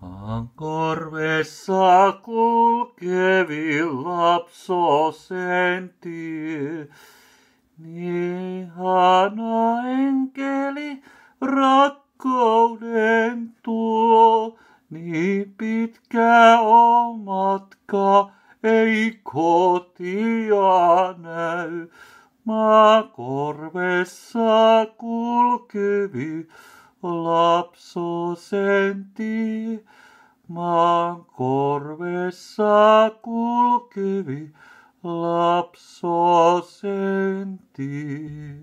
Maan korvessa kulkevi lapsosen tie. Niin ihana enkeli rakkauden tuo. Niin pitkä on matka, ei kotia näy. Maan korvessa kulkevi lapsosen tie. Maan korvessa kulkevi lapsosen tie.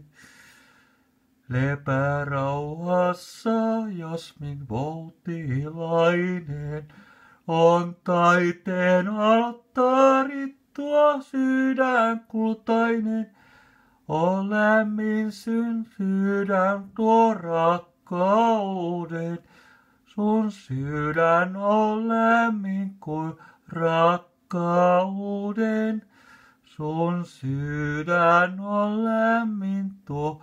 Lepärauhassa Jasmin voutilainen on taiteen alttari tuo sydän kultainen. On lämmin sydän tuo rakkauden. Sun sydän on lämmin kuin rakkauden. Sun sydän on lämmin tuo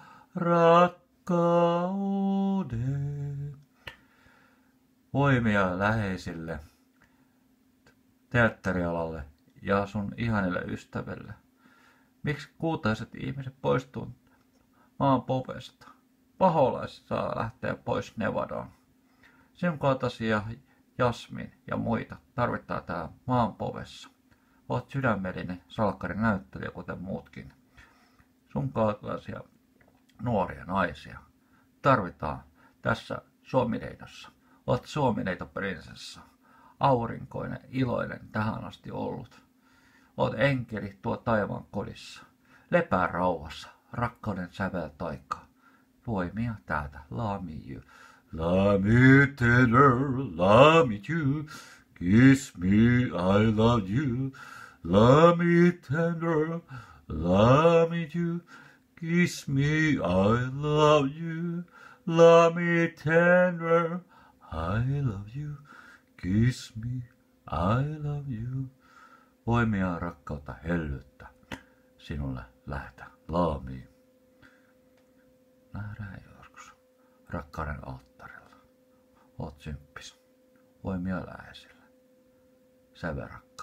rakkauden. Voimia läheisille, teatterialalle ja sun ihanille ystäville. Miksi kultaiset ihmiset poistuu maan povesta? Paholaiset saa lähteä pois Nevadaan. Sinun kaltaisia Jasmin ja muita tarvitaan täällä maan povessa. Olet sydämellinen salkkarin näyttelijä, kuten muutkin. Sun kaltaisia nuoria naisia tarvitaan tässä Suomineitossa. Olet Suomineito-prinsessa. Aurinkoinen, iloinen tähän asti ollut. Olet enkeli tuo taivaan kodissa. Lepää rauhassa, rakkauden sävel taikaa. Voimia täältä, love me you. Love me tender, love me you. Kiss me, I love you. Love me tender, love me you. Kiss me, I love you. Love me tender, I love you. Kiss me, I love you. Voimia rakkautta hellyttä sinulle lähetä. Love me. Nähdään joskus rakkauden alttarilla. Oot symppis. Voimia läheisille. Säverakka.